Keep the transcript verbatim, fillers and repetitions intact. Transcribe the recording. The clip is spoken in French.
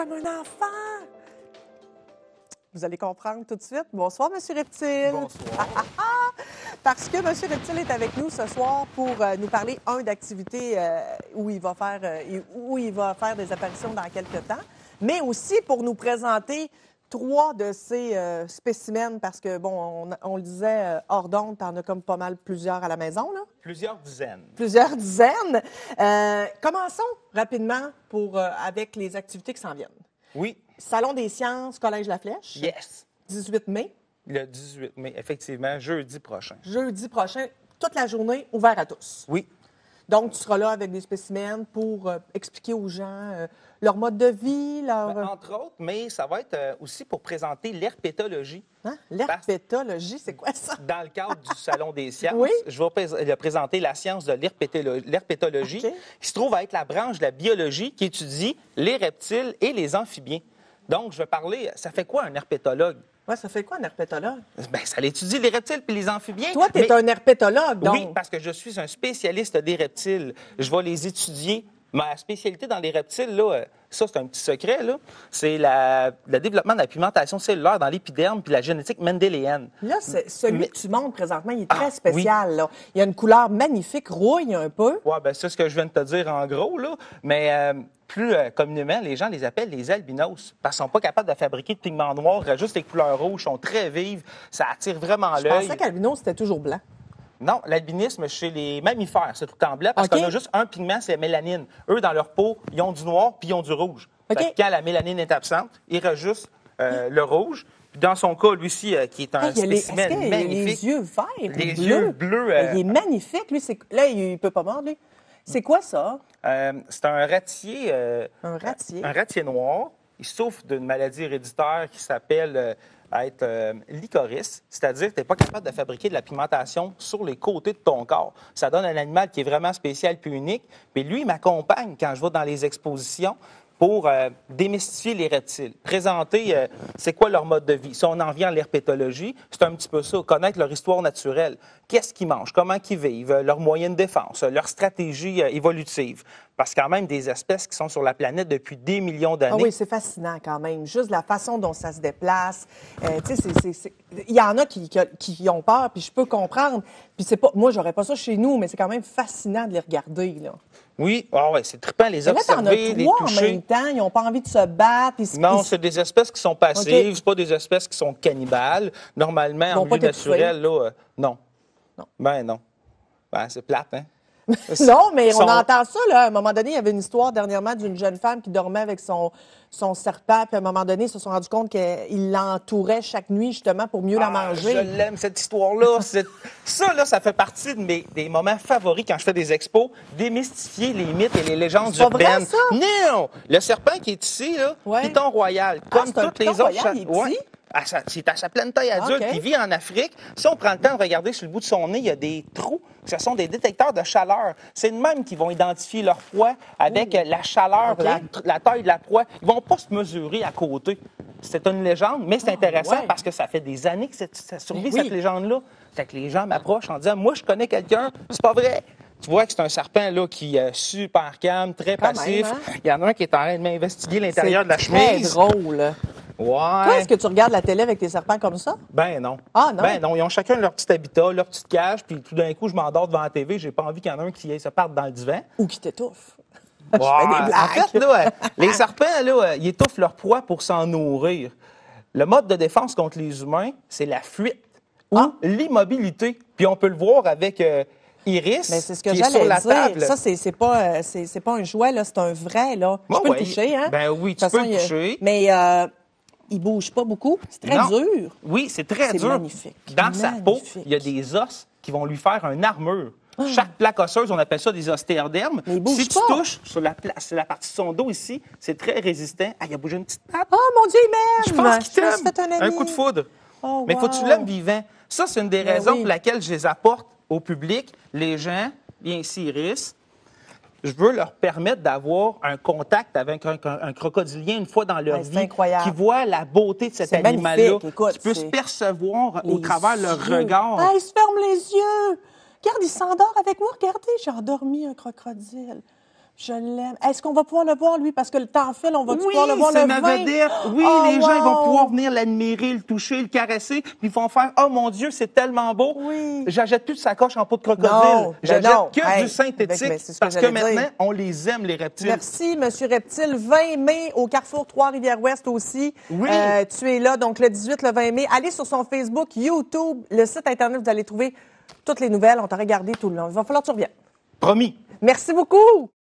comme un enfant. Vous allez comprendre tout de suite. Bonsoir, Monsieur Reptile. Bonsoir. Parce que Monsieur Reptile est avec nous ce soir pour euh, nous parler, un, d'activités euh, où, il va faire, euh, où il va faire des apparitions dans quelques temps, mais aussi pour nous présenter trois de ces euh, spécimens, parce que, bon, on, on le disait euh, hors d'onde, t'en as comme pas mal plusieurs à la maison, là. Plusieurs dizaines. Plusieurs dizaines. Euh, commençons rapidement pour, euh, avec les activités qui s'en viennent. Oui. Salon des sciences, Collège La Flèche. Yes. dix-huit mai. Le dix-huit mai, effectivement, jeudi prochain. Jeudi prochain, toute la journée, ouvert à tous. Oui. Donc, tu seras là avec des spécimens pour euh, expliquer aux gens euh, leur mode de vie, leur... Ben, entre autres, mais ça va être euh, aussi pour présenter l'herpétologie. Hein? L'herpétologie, c'est quoi ça? Dans le cadre du Salon des sciences, Oui. je vais pré- présenter la science de l'herpétolo- l'herpétologie, OK. qui se trouve à être la branche de la biologie qui étudie les reptiles et les amphibiens. Donc, je vais parler, ça fait quoi un herpétologue? Ouais, ça fait quoi un herpétologue? Ben, ça étudie les reptiles puis les amphibiens. Toi, tu es mais- un herpétologue, donc. Oui, parce que je suis un spécialiste des reptiles. Je vais les étudier. Ma spécialité dans les reptiles, là, euh, ça, c'est un petit secret, là. C'est la- le développement de la pigmentation cellulaire dans l'épiderme puis la génétique mendélienne. Là, c'est, celui Mais- que tu montres présentement, il est très Ah, spécial, là. Il y a une couleur magnifique, rouille un peu. Oui, bien, c'est ce que je viens de te dire en gros, là. Mais euh, plus euh, communément, les gens les appellent les albinos parce qu'ils ne sont pas capables de fabriquer de pigments noirs, juste les couleurs rouges sont très vives. Ça attire vraiment Je l'œil. pensais qu'albino, c'était toujours blanc. Non, l'albinisme chez les mammifères, c'est tout en blanc parce OK. qu'on a juste un pigment, c'est la mélanine. Eux, dans leur peau, ils ont du noir puis ils ont du rouge. OK. Fait que quand la mélanine est absente, il reste juste euh, le rouge. Puis dans son cas, lui-ci, euh, qui est un Ah, il y a les, est-ce spécimen qu'il y a magnifique. les yeux verts ou Les bleus? yeux bleus, euh, Il est magnifique, lui. C'est... Là, il ne peut pas mordre, lui. C'est quoi ça? Euh, c'est un ratier. euh, Un ratier. Un ratier noir. Il souffre d'une maladie héréditaire qui s'appelle euh, être euh, licorice, c'est-à-dire que tu n'es pas capable de fabriquer de la pigmentation sur les côtés de ton corps. Ça donne un animal qui est vraiment spécial puis unique. Puis lui, il m'accompagne quand je vais dans les expositions pour euh, démystifier les reptiles, présenter euh, c'est quoi leur mode de vie. Si on en vient à l'herpétologie, c'est un petit peu ça, connaître leur histoire naturelle. Qu'est-ce qu'ils mangent, comment ils vivent, euh, leurs moyens de défense, euh, leur stratégie euh, évolutive. Parce que quand même, des espèces qui sont sur la planète depuis des millions d'années. Ah oui, c'est fascinant quand même. Juste la façon dont ça se déplace. Euh, tu sais, c'est- c'est- c'est- il y en a qui, qui, qui ont peur, puis je peux comprendre. Puis c'est pas, moi, j'aurais pas ça chez nous, mais c'est quand même fascinant de les regarder, là. Oui, ah ouais, c'est trippant les Mais là, t'en as observer, les trois en toucher. même temps. Ils n'ont pas envie de se battre. Ils, se- Non, ils se- c'est des espèces qui sont passives, OK. c'est pas des espèces qui sont cannibales. Normalement, Ils en vont pas milieu t'étouffer. naturel, là, euh, non. Non. Ben non. Ben, c'est plate, hein? Non, mais on Sont- entend ça, là. À un moment donné, il y avait une histoire dernièrement d'une jeune femme qui dormait avec son, son serpent. Puis à un moment donné, ils se sont rendus compte qu'il l'entourait chaque nuit, justement, pour mieux la Ah, manger. je l'aime, cette histoire-là. C'est- Ça, là, ça fait partie de mes, des moments favoris quand je fais des expos. Démystifier les mythes et les légendes C'est pas vrai, urbaines. ça? Non! Le serpent qui est ici, là, Ouais. piton royal, Ah, comme c'est un toutes les piton autres... royal, il est petit? À sa- c'est à sa pleine taille adulte. OK. Il vit en Afrique. Si on prend le temps de regarder sur le bout de son nez, il y a des trous. Ce sont des détecteurs de chaleur. C'est de même qu'ils vont identifier leur proie avec euh, la chaleur, OK. la, la taille de la proie. Ils vont pas se mesurer à côté. C'est une légende, mais c'est intéressant ouais. parce que ça fait des années que cette- ça survit, Oui. cette légende-là. Fait que les gens m'approchent en disant « Moi, je connais quelqu'un. C'est pas vrai. » Tu vois que c'est un serpent là, qui est super calme, très Quand passif. même, hein? Il y en a un qui est en train de m'investiguer l'intérieur de la C'est chemise. très drôle. Toi, Ouais. est-ce que tu regardes la télé avec tes serpents comme ça? Ben non. Ah, non? Ben non, ils ont chacun leur petit habitat, leur petite cage, puis tout d'un coup, je m'endors devant la T V, j'ai pas envie qu'il y en ait un qui se parte dans le divan. Ou qui t'étouffe? Ouais. Je fais des blagues. En fait, là, euh, les serpents, là, euh, ils étouffent leur proie pour s'en nourrir. Le mode de défense contre les humains, c'est la fuite ou Ah. l'immobilité. Puis on peut le voir avec euh, Iris, Mais c'est ce que qui est sur j'allais la dire. table. Ça, c'est, c'est pas, euh, c'est, c'est pas un jouet, là, c'est un vrai, là. Je Ouais, peux ouais. le toucher, hein? Ben oui, De tu toute peux façon, le il- toucher. Mais euh, il bouge pas beaucoup. C'est très Non. dur. Oui, c'est très C'est dur. magnifique. Dans sa peau, Magnifique. il y a des os qui vont lui faire une armure. Chaque plaque osseuse, on appelle ça des ostéodermes. Mais il bouge si tu pas. touches sur la, pla- sur la partie de son dos ici, c'est très résistant. Ah, il a bougé une petite patte. Oh, mon Dieu, il m'aime! Je pense qu'il me suis t'aime. fait un, Un ami. coup de foudre. Oh, Mais il faut que tu wow. l'aimes vivant. Ça, c'est une des Ben raisons oui. pour laquelle je les apporte au public. Les gens, bien ici, Iris, je veux leur permettre d'avoir un contact avec un, un- un crocodilien une fois dans leur Ouais, c'est vie, incroyable. qui voit la beauté de cet C'est animal-là, magnifique. Écoute, qui peut se c'est- percevoir au Les travers leur yeux. regard. Ah, il se ferme les yeux. Regarde, il s'endort avec moi. Regardez, j'ai endormi un crocodile. Je l'aime. Est-ce qu'on va pouvoir le voir, lui? Parce que le temps file, on va Oui, pouvoir le voir c'est le ma vingt? vedette. Oui, Oh, les gens ils vont wow! pouvoir venir l'admirer, le toucher, le caresser, puis ils vont faire « Oh mon Dieu, c'est tellement beau! Oui. J'achète plus de sacoche en peau de crocodile. Non, J'achète ben non. que Hey, du synthétique ben, c'est ce que parce que j'allais maintenant, dire. on les aime, les reptiles. » Merci, Monsieur Reptile. vingt mai au Carrefour Trois-Rivières-Ouest aussi. Oui. Euh, tu es là, donc le dix-huit, le vingt mai. Allez sur son Facebook, YouTube, le site Internet, vous allez trouver toutes les nouvelles. On t'a regardé tout le long. Il va falloir que tu reviennes. Promis. Merci beaucoup.